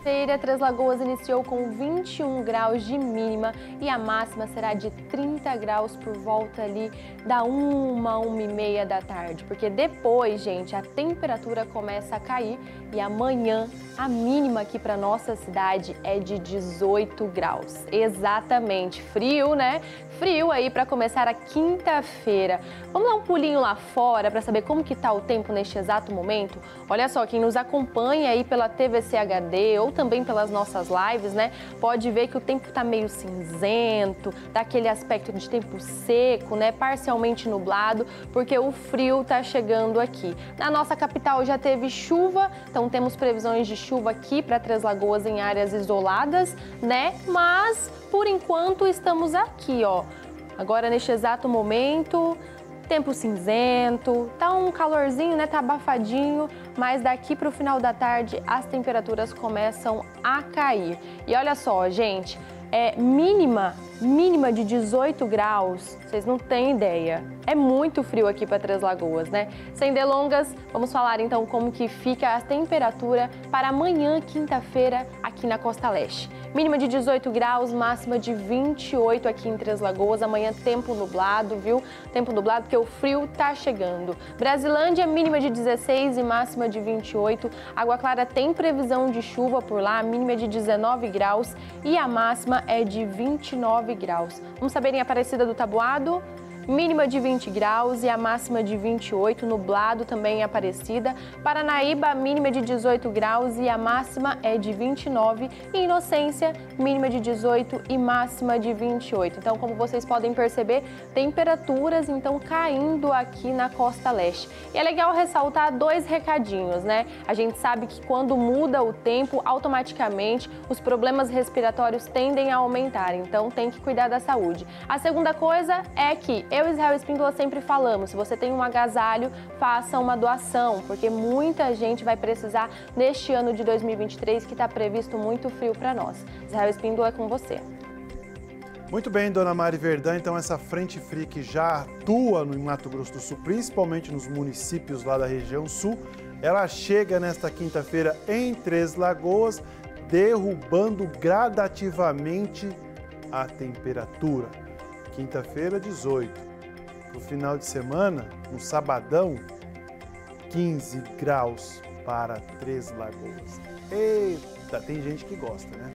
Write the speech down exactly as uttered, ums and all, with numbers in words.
Feira, Três Lagoas iniciou com vinte e um graus de mínima e a máxima será de trinta graus por volta ali da uma, uma e meia da tarde. Porque depois, gente, a temperatura começa a cair e amanhã a mínima aqui para nossa cidade é de dezoito graus. Exatamente, frio, né? Frio aí para começar a quinta-feira. Vamos dar um pulinho lá fora para saber como que tá o tempo neste exato momento? Olha só, quem nos acompanha aí pela T V C H D ou também pelas nossas lives, né? Pode ver que o tempo tá meio cinzento, daquele aspecto de tempo seco, né? Parcialmente nublado, porque o frio tá chegando aqui. Na nossa capital já teve chuva, então temos previsões de chuva aqui para Três Lagoas em áreas isoladas, né? Mas por enquanto estamos aqui, ó. Agora neste exato momento, tempo cinzento, tá um calorzinho, né? Tá abafadinho, mas daqui para o final da tarde as temperaturas começam a cair. E olha só, gente, é mínima, mínima de dezoito graus, vocês não têm ideia. É muito frio aqui para Três Lagoas, né? Sem delongas, vamos falar então como que fica a temperatura para amanhã, quinta-feira, aqui na Costa Leste. Mínima de dezoito graus, máxima de vinte e oito aqui em Três Lagoas. Amanhã tempo nublado, viu? Tempo nublado porque o frio tá chegando. Brasilândia, mínima de dezesseis e máxima de vinte e oito. Água Clara tem previsão de chuva por lá, mínima de dezenove graus e a máxima é de vinte e nove graus. Vamos saber em Aparecida do Taboado? Mínima de vinte graus e a máxima de vinte e oito, nublado também em Aparecida. Paranaíba, mínima de dezoito graus e a máxima é de vinte e nove. E Inocência, mínima de dezoito e máxima de vinte e oito. Então, como vocês podem perceber, temperaturas então caindo aqui na Costa Leste. E é legal ressaltar dois recadinhos, né? A gente sabe que quando muda o tempo, automaticamente os problemas respiratórios tendem a aumentar. Então, tem que cuidar da saúde. A segunda coisa é que eu e Israel Espíndola sempre falamos, se você tem um agasalho, faça uma doação, porque muita gente vai precisar neste ano de dois mil e vinte e três, que está previsto muito frio para nós. Israel Espíndola é com você. Muito bem, dona Mari Verdã, então essa frente fria que já atua no Mato Grosso do Sul, principalmente nos municípios lá da região sul, ela chega nesta quinta-feira em Três Lagoas, derrubando gradativamente a temperatura. Quinta-feira, dezoito. No final de semana, no sabadão, quinze graus para Três Lagoas. Eita, tem gente que gosta, né?